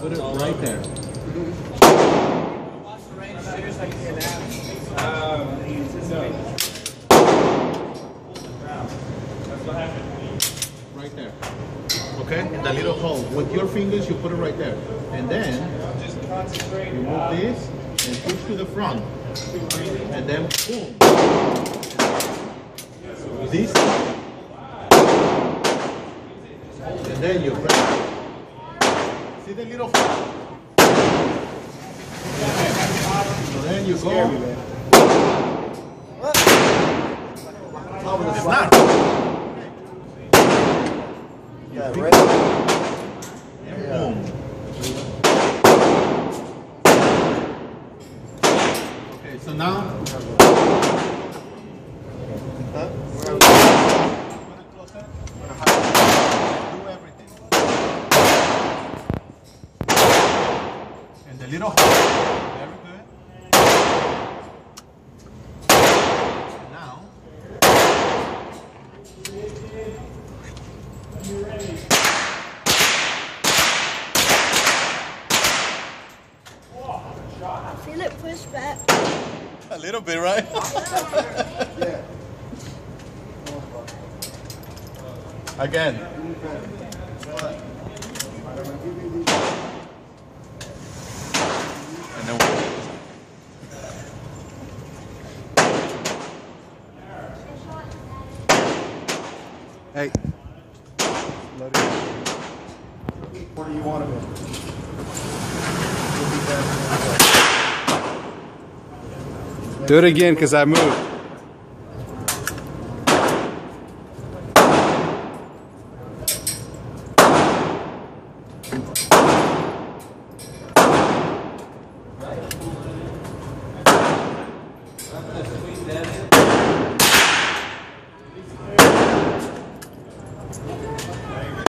Put it right there. Right there. Okay? The little hole. With your fingers, you put it right there. And then, you move this and push to the front. And then, boom. This. And then you press. See the little hole? So then you go. It's not. Yeah, right. And boom. Okay, so now. Do everything. And the little hole. Very good. And now. I feel it push back. A little bit, right? Yeah. Again. And then Hey. What do you want of it? Do it again, because I moved.